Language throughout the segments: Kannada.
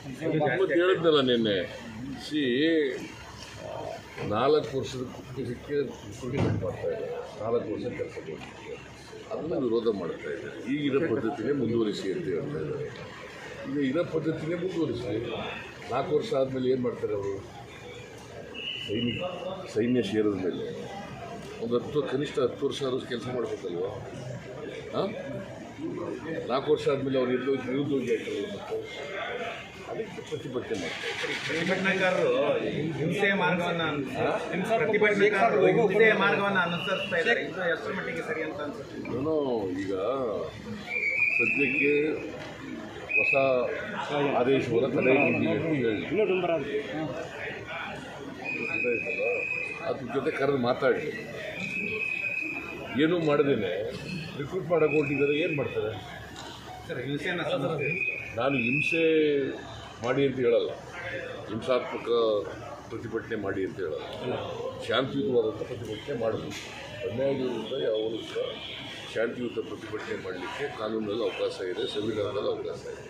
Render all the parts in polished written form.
ಮತ್ತೆ ಹೇಳಿದ್ನಲ್ಲ ನಿನ್ನೆ ಸಿ 4 ವರ್ಷದ ಇದಕ್ಕೆ ಇಂಪ್ಲಿಮೆಂಟ್ ಮಾಡ್ತಾ ಇದ್ದಾರೆ. 4 ವರ್ಷ ಕೆಲಸ ಕೊಡ್ತಿದ್ದಾರೆ, ಅದನ್ನು ವಿರೋಧ ಮಾಡ್ತಾ ಇದ್ದಾರೆ. ಈಗಿರೋ ಪದ್ಧತಿನೇ ಮುಂದುವರಿಸಿ ಅಂತ ಹೇಳ್ತಾ ಇದ್ದಾರೆ. ಈಗ ಇರೋ ಪದ್ಧತಿನೇ ಮುಂದುವರಿಸಿ 4 ವರ್ಷ ಆದಮೇಲೆ ಏನು ಮಾಡ್ತಾರೆ ಅವರು? ಸೈನ್ಯ ಸೇರಿದ ಮೇಲೆ ಒಂದು ಕನಿಷ್ಠ 10 ವರ್ಷ ಆದರೂ ಕೆಲಸ ಮಾಡಬೇಕಲ್ವ? ಹಾಂ, 4 ವರ್ಷ ಆದಮೇಲೆ ಅವ್ರು ನಿರುದ್ಯೋಗಿ ಆಗ್ತಾರೆ. ಅದಕ್ಕೆ ಪ್ರತಿಭಟನೆ ಮಾಡ್ತಾರೆ. ಪ್ರತಿಭಟನಾಕಾರರು ಹಿಂಸೆಯ ಮಾರ್ಗವನ್ನು ಅನುಸರಿಸ್ತಾ ಇದ್ದಾರೆ. ಇದು ಎಷ್ಟರ ಮಟ್ಟಿಗೆ ಸರಿ ಅಂತ ಅನ್ಸುತ್ತೆ? ನಾನು ಈಗ ಸದ್ಯಕ್ಕೆ ಹೊಸ ಆದೇಶವನ್ನು ತಡೆಹಿಡಿದಿದ್ದೀವಿ ಅಂತ ಹೇಳಿ ಅದ್ರ ಜೊತೆ ಕರೆದು ಮಾತಾಡಿ ಏನೂ ಮಾಡದೇನೆ ರಿಕ್ರೂಟ್ ಮಾಡೋಕೆ ಹೊರಟಿದ್ದಾರೆ. ಏನು ಮಾಡ್ತಾರೆ ಸರ್? ಹಿಂಸೆಯನ್ನು ನಾನು ಹಿಂಸೆ ಮಾಡಿ ಅಂತ ಹೇಳಲ್ಲ, ಹಿಂಸಾತ್ಮಕ ಪ್ರತಿಭಟನೆ ಮಾಡಿ ಅಂತ ಹೇಳಲ್ಲ. ಶಾಂತಿಯುತವಾದಂಥ ಪ್ರತಿಭಟನೆ ಮಾಡಬೇಕು. ಅನ್ಯಾಯದಿಂದ ಯಾವಾಗಲೂ ಸಹ ಶಾಂತಿಯುತ ಪ್ರತಿಭಟನೆ ಮಾಡಲಿಕ್ಕೆ ಕಾನೂನಲ್ಲಿ ಅವಕಾಶ ಇದೆ, ಸಂವಿಧಾನದಲ್ಲಿ ಅವಕಾಶ ಇದೆ.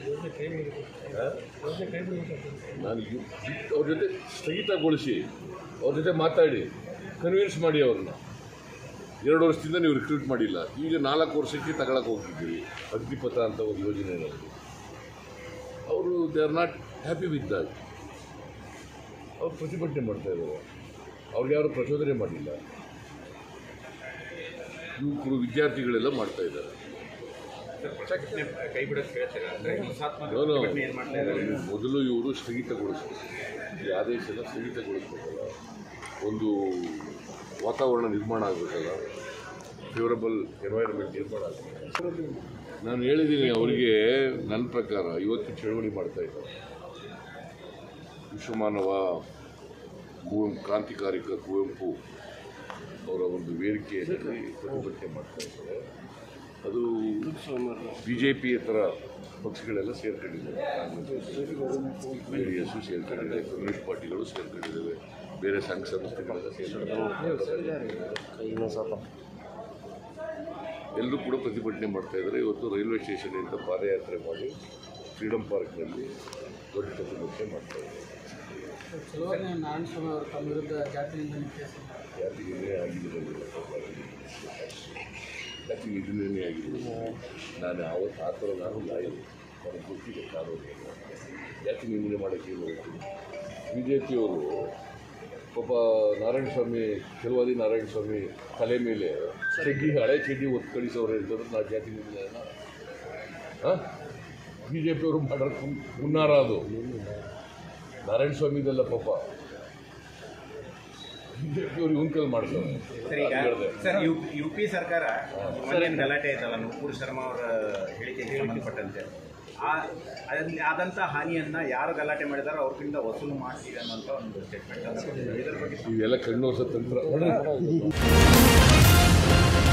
ನಾನು ಅವ್ರ ಜೊತೆ ಸ್ಥಗಿತಗೊಳಿಸಿ ಅವ್ರ ಜೊತೆ ಮಾತಾಡಿ ಕನ್ವಿನ್ಸ್ ಮಾಡಿ ಅವ್ರನ್ನ. 2 ವರ್ಷದಿಂದ ನೀವು ರಿಕ್ರೂಟ್ ಮಾಡಿಲ್ಲ, ಈಗ 4 ವರ್ಷಕ್ಕೆ ತಗೊಳಕ್ಕೆ ಹೋಗ್ತಿದ್ದೀವಿ ಅಗ್ನಿಪಥ ಅಂತ ಒಂದು ಯೋಜನೆ ನಮಗೆ. ಅವರು they are not happy with that. ಅವ್ರು ಪ್ರತಿಭಟನೆ ಮಾಡ್ತಾ ಇದ್ದಾರೆ. ಅವ್ರಿಗೆ ಯಾರು ಪ್ರಚೋದನೆ ಮಾಡಿಲ್ಲ. ಯುವಕರು ವಿದ್ಯಾರ್ಥಿಗಳೆಲ್ಲ ಮಾಡ್ತಾ ಇದ್ದಾರೆ. ಮೊದಲು ಇವರು ಸ್ಥಗಿತಗೊಳಿಸಬೇಕು, ಈ ಆದೇಶನ ಸ್ಥಗಿತಗೊಳಿಸಬೇಕಲ್ಲ, ಒಂದು ವಾತಾವರಣ ನಿರ್ಮಾಣ ಆಗಬೇಕಲ್ಲ, ಫೇವರಬಲ್ ಎನ್ವೈರನ್ಮೆಂಟ್ ನಿರ್ಮಾಣ ಆಗಬೇಕು. ನಾನು ಹೇಳಿದ್ದೀನಿ ಅವರಿಗೆ, ನನ್ನ ಪ್ರಕಾರ ಇವತ್ತು ಚಳವಳಿ ಮಾಡ್ತಾ ಇದ್ದಾರೆ. ವಿಶ್ವಮಾನವ ಕ್ರಾಂತಿಕಾರಿಕ ಕುವೆಂಪು ಅವರ ಒಂದು ವೇದಿಕೆಯಲ್ಲಿ ಪ್ರತಿಭಟನೆ ಮಾಡ್ತಾ ಇದ್ದಾರೆ. ಅದು BJPಯೇತರ ಪಕ್ಷಗಳೆಲ್ಲ ಸೇರ್ಕೊಂಡಿದ್ದಾರೆ, JDS ಸೇರ್ಕೊಂಡಿದೆ, ಕಮ್ಯುನಿಸ್ಟ್ ಪಾರ್ಟಿಗಳು ಸೇರ್ಕೊಂಡಿದ್ದಾವೆ, ಬೇರೆ ಸಂಘ ಸಂಸ್ಥೆಗಳೆಲ್ಲ ಸೇರ್ಕೊಂಡಿದ್ದಾರೆ. ಎಲ್ಲರೂ ಕೂಡ ಪ್ರತಿಭಟನೆ ಮಾಡ್ತಾ ಇದ್ದಾರೆ. ಇವತ್ತು ರೈಲ್ವೆ ಸ್ಟೇಷನಿಂದ ಪಾದಯಾತ್ರೆ ಮಾಡಿ ಫ್ರೀಡಮ್ ಪಾರ್ಕ್ನಲ್ಲಿ ದೊಡ್ಡ ಪ್ರತಿಭಟನೆ ಮಾಡ್ತಾ ಇದ್ದಾರೆ. ನಾರಾಯಣಸ್ವಾಮಿ ಅವರು ತಮ್ಮ ವಿರುದ್ಧ ಜಾತಿ ನಿಂದನೆ ಆಗಿರೋದಿಲ್ಲ, ಜಾತಿ ನಿಂದನೆ ಆಗಿರೋದಿಲ್ಲ. ನಾನು ಆವತ್ತು ಆ ಥರ ನಾನು ಲಾಯರು, ನನಗೆ ಗೊತ್ತಿದೆ ಕಾನೂನು. ಜಾತಿ ನಿಂದನೆ ಮಾಡೋಕ್ಕೆ ಏನು ಹೇಳ್ತೀನಿ? BJPಯವರು ಪಾಪ ನಾರಾಯಣಸ್ವಾಮಿ, ಕೆಲವಾದಿ ನಾರಾಯಣಸ್ವಾಮಿ ತಲೆ ಮೇಲೆ ಚಡ್ಡಿ, ಹಳೆ ಚಡ್ಡಿ ಒತ್ತು ಕಳಿಸೋರು ಹೇಳ್ತಾರೆ ನಾ ಜಾತಿ ನಿಂದನೆ. ಹಾಂ, BJPಯವರು ಮಾಡೋಕ್ಕೆ ಮುನ್ನಾರ ಅದು. ನಾರಾಯಣಸ್ವಾಮಿದೆಲ್ಲ ಪಾಪ BJPಯವರು ಇವನ್ ಮಾಡ್ತಾರೆ. ಸರ್, UP ಸರ್ಕಾರ ಗಲಾಟೆ ಆಯ್ತಲ್ಲ ನೂಪುರ್ ಶರ್ಮಾ ಅವರ ಹೇಳಿಕೆಗೆ ಸಂಬಂಧಪಟ್ಟಂತೆ, ಆದಂಥ ಹಾನಿಯನ್ನು ಯಾರು ಗಲಾಟೆ ಮಾಡಿದಾರೋ ಅವ್ರಿಂದ ವಸೂಲು ಮಾಡ್ತೀವಿ ಅನ್ನೋಂಥ ಒಂದು ಸ್ಟೇಟ್ಮೆಂಟ್. ಇದರ ಬಗ್ಗೆ ಇವೆಲ್ಲ ಕಣ್ಣೋರ್ಸ ತಂತ್ರ.